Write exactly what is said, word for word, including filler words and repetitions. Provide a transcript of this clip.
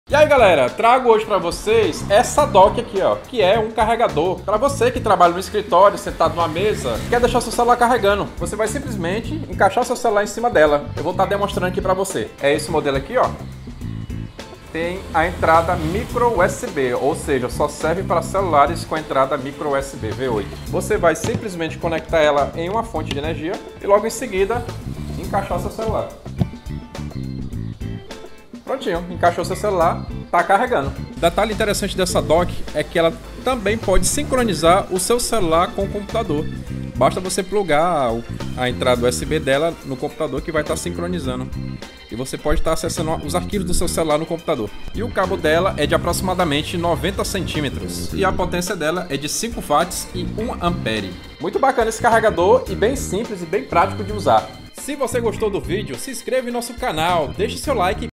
E aí galera, trago hoje para vocês essa dock aqui, ó, que é um carregador para você que trabalha no escritório, sentado numa mesa, quer deixar seu celular carregando. Você vai simplesmente encaixar seu celular em cima dela. Eu vou estar demonstrando aqui para você. É esse modelo aqui, ó. Tem a entrada micro U S B, ou seja, só serve para celulares com entrada micro U S B V oito. Você vai simplesmente conectar ela em uma fonte de energia e logo em seguida encaixar seu celular. Prontinho, encaixou seu celular, tá carregando. Detalhe interessante dessa dock é que ela também pode sincronizar o seu celular com o computador. Basta você plugar a entrada U S B dela no computador que vai estar sincronizando. E você pode estar acessando os arquivos do seu celular no computador. E o cabo dela é de aproximadamente noventa centímetros. E a potência dela é de cinco watts e um ampere. Muito bacana esse carregador e bem simples e bem prático de usar. Se você gostou do vídeo, se inscreva em nosso canal, deixe seu like.